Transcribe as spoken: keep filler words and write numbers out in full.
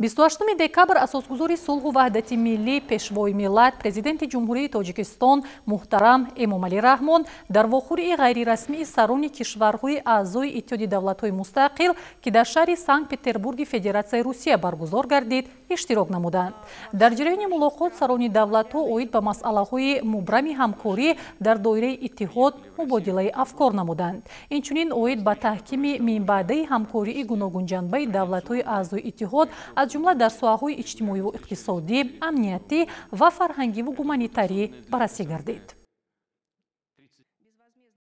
بیست و هشتم دکامبر اساسگذار صلح و وحدت ملی پیشوای ملت پرزیدنت جمهوری تاجیکستان محترم امامعلی رحمان در واخوری غیر رسمی سران کشورهای اعضای اتحاد دولت‌های مستقل که در شهر سنت پترزبورگ فدراسیای روسیه برگزار گردید اشتراک نمودند. در جریان ملاقات سران دولت‌ها اوید به مسائل‌های مبرم همکاری در دایره اتحاد مبادله افکار نمودند. اینچنین اوید به تحکیم منبع‌های همکاری گوناگون جنبه دولت‌های اعضای اتحاد از جمله در ساحه‌های اجتماعی و اقتصادی، امنیتی و فرهنگی و گومانیتاری بررسی گردید.